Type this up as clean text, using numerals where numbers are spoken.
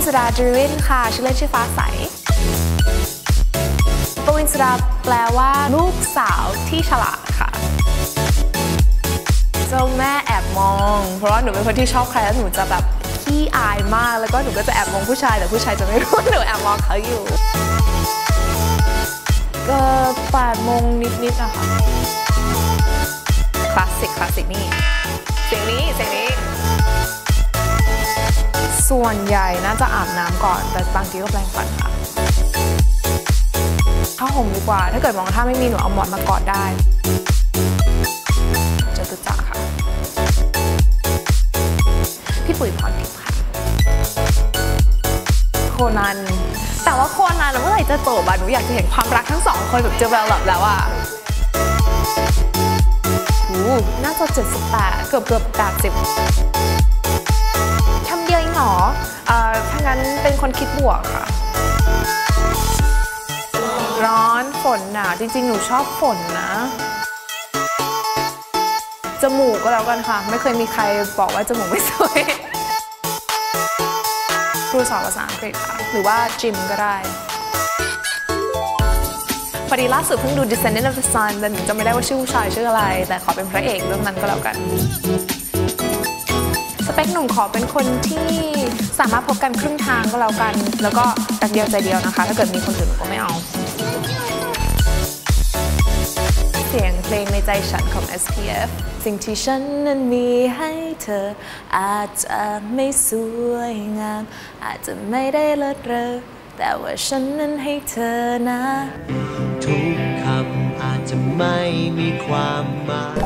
สุดาดริวินค่ะชื่อเล่นชื่อฟ้าใสปวินสุดาแปลว่าลูกสาวที่ฉลาดค่ะเจ้าแม่แอบมองเพราะว่าหนูเป็นคนที่ชอบใครแล้วหนูจะแบบขี้อายมากแล้วก็หนูก็จะแอบมองผู้ชายแต่ผู้ชายจะไม่รู้ว่าหนูแอบมองเขาอยู่ก็8 โมงนิดๆนะคะคลาสสิกนี่เสียงนี้ส่วนใหญ่น่าจะอาบน้ำก่อนแต่บางทีก็แปรงฟันค่ะผ้าห่มดีกว่าถ้าเกิดมองถ้าไม่มีหนูเอาหมอนมากอดได้จตุจักรค่ะพี่ปุ๋ยพรทิพย์ค่ะโคนันแต่ว่าโคนันเมื่อไหร่จะจบอะหนูอยากจะเห็นความรักทั้ง2 คนแบบเจอแบบแล้วอะน่าจะ78เกือบ80ทำเดียวเองเหรอถ้างั้นเป็นคนคิดบวกค่ะร้อนฝนหนาวจริงๆหนูชอบฝนนะจมูกก็แล้วกันค่ะไม่เคยมีใครบอกว่าจมูกไม่สวยครูสอนภาษาอังกฤษค่ะหรือว่าจิมก็ได้พอดีล่าสุดเพิ่งดู Descendant of the Sun แต่หนูจำไม่ได้ว่าชื่อผู้ชายชื่ออะไรแต่ขอเป็นพระเอกเรื่องนั้นก็แล้วกันสเปคหนุ่มขอเป็นคนที่สามารถพบกันครึ่งทางก็แล้วกันแล้วก็รักเดียวใจเดียวนะคะถ้าเกิดมีคนอื่นหนูก็ไม่เอาเสียงเพลงในใจฉันของ SPF สิ่งที่ฉันนั้นมีให้เธออาจจะไม่สวยงามอาจจะไม่ได้เลิศเลอแต่ว่าฉันนั้นให้เธอนะทุกคำอาจจะไม่มีความหมาย